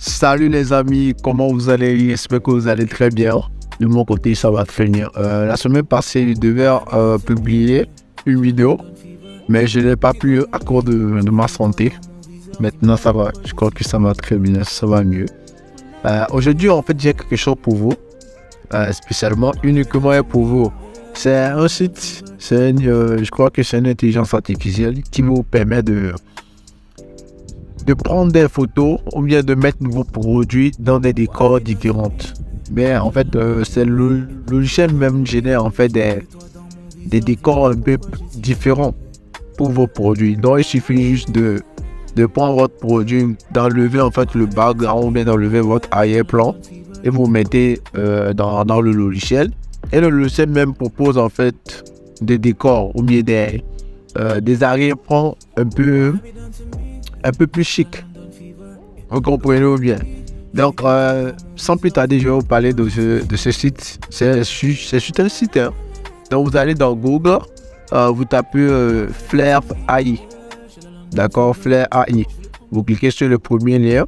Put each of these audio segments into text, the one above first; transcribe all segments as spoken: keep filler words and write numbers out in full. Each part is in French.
Salut les amis, comment vous allez? J'espère que vous allez très bien. De mon côté, ça va très bien. Euh, la semaine passée, je devais euh, publier une vidéo, mais je n'ai pas pu à cause de, de ma santé. Maintenant, ça va. Je crois que ça va très bien, ça va mieux. Euh, Aujourd'hui, en fait, j'ai quelque chose pour vous, euh, spécialement, uniquement pour vous. C'est un site, c'est une, euh, je crois que c'est une intelligence artificielle qui vous permet de de prendre des photos ou bien de mettre vos produits dans des décors différents. Mais en fait, euh, c'est le logiciel même génère en fait des, des décors un peu différents pour vos produits. Donc il suffit juste de, de prendre votre produit, d'enlever en fait le background ou bien d'enlever votre arrière-plan et vous mettez euh, dans, dans le logiciel. Et le logiciel même propose en fait des décors ou bien des, euh, des arrière-plans un peu un peu plus chic. Vous comprenez bien. Donc, euh, sans plus tarder, je vais vous parler de ce, de ce site. C'est juste un site. Hein. Donc, vous allez dans Google, euh, vous tapez euh, Flair A I. D'accord, Flair A I. Vous cliquez sur le premier lien.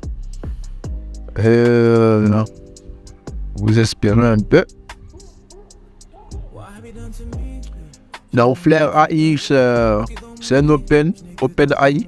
Euh, vous espérez un peu. Donc, Flair A I, c'est un open, open A I.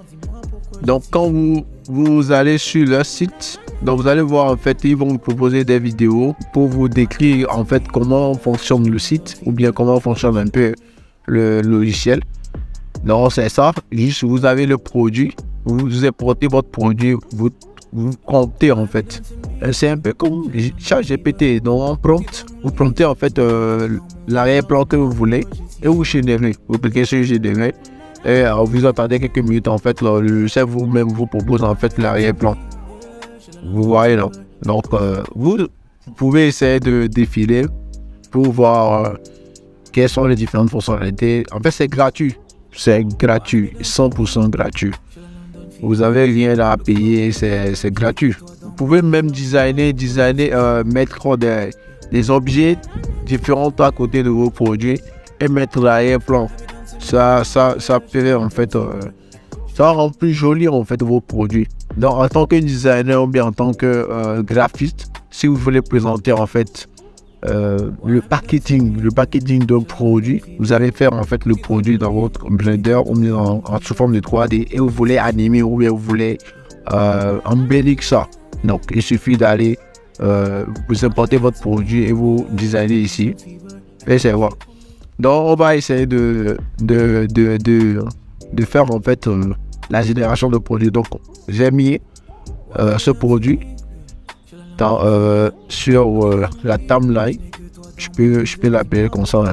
Donc quand vous, vous allez sur leur site, donc vous allez voir en fait, ils vont vous proposer des vidéos pour vous décrire en fait comment fonctionne le site ou bien comment fonctionne un peu le logiciel. Donc c'est ça, juste vous avez le produit, vous importez votre produit, vous, vous comptez en fait. C'est un peu comme ChatGPT, donc on prompt, vous promptez en fait euh, l'arrière-plan que vous voulez et vous générez, vous cliquez sur générer. Et euh, vous attendez quelques minutes, en fait, le logiciel vous-même vous propose en fait l'arrière-plan. Vous voyez là. Donc, euh, vous, vous pouvez essayer de défiler pour voir euh, quelles sont les différentes fonctionnalités. En fait, c'est gratuit. C'est gratuit, cent pour cent gratuit. Vous avez rien à payer, c'est gratuit. Vous pouvez même designer, designer, euh, mettre des, des objets différents à côté de vos produits et mettre l'arrière-plan. Ça, ça, ça fait en fait, euh, ça rend plus joli en fait vos produits. Donc en tant que designer ou bien en tant que euh, graphiste, si vous voulez présenter en fait euh, le packaging, le packaging d'un produit, vous allez faire en fait le produit dans votre Blender ou bien en, en sous forme de trois D et vous voulez animer ou bien vous voulez euh, embellir ça. Donc il suffit d'aller, euh, vous importer votre produit et vous designer ici. Et c'est voilà. Donc on va essayer de, de, de, de, de faire en fait euh, la génération de produits. Donc j'ai mis euh, ce produit dans, euh, sur euh, la timeline. Je peux, je peux l'appeler comme ça. Hein.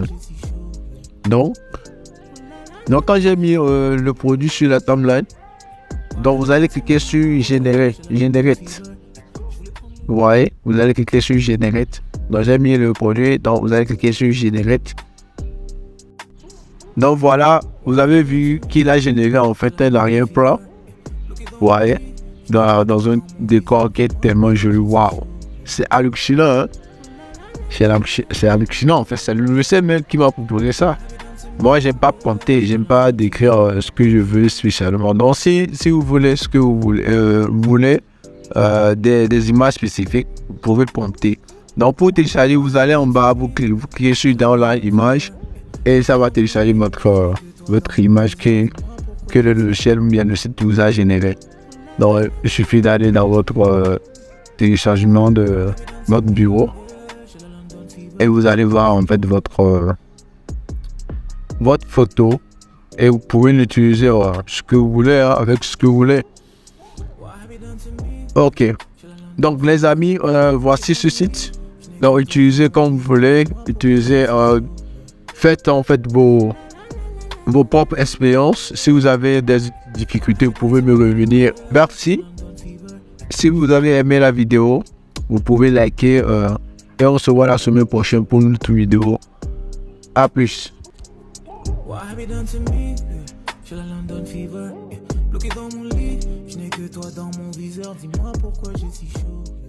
Donc, donc quand j'ai mis euh, le produit sur la timeline, donc vous allez cliquer sur générer, generate. Vous voyez, vous allez cliquer sur generate. Donc j'ai mis le produit, donc vous allez cliquer sur generate. Donc voilà, vous avez vu qu'il a généré en fait un arrière-plan. Vous voyez, dans, dans un décor qui est tellement joli. Waouh, c'est hallucinant. Hein? C'est hallucinant en fait. C'est le logiciel même qui m'a proposé ça. Moi, j'aime pas prompter, j'aime pas décrire euh, ce que je veux spécialement. Donc si, si vous voulez ce que vous voulez, euh, vous voulez euh, des, des images spécifiques, vous pouvez prompter. Donc pour télécharger, vous allez en bas, vous cliquez, vous cliquez sur Download Image. Et ça va télécharger votre, euh, votre image que, que le logiciel ou bien le site vous a généré. Donc il suffit d'aller dans votre euh, téléchargement de votre bureau et vous allez voir en fait votre, euh, votre photo et vous pouvez l'utiliser euh, ce que vous voulez, hein, avec ce que vous voulez. Ok, donc les amis, euh, voici ce site. Donc utilisez comme vous voulez, utilisez euh, faites en fait vos, vos propres expériences. Si vous avez des difficultés, vous pouvez me revenir. Merci. Si vous avez aimé la vidéo, vous pouvez liker euh, et on se voit la semaine prochaine pour une autre vidéo. A plus. Dis-moi pourquoi j'ai si chaud.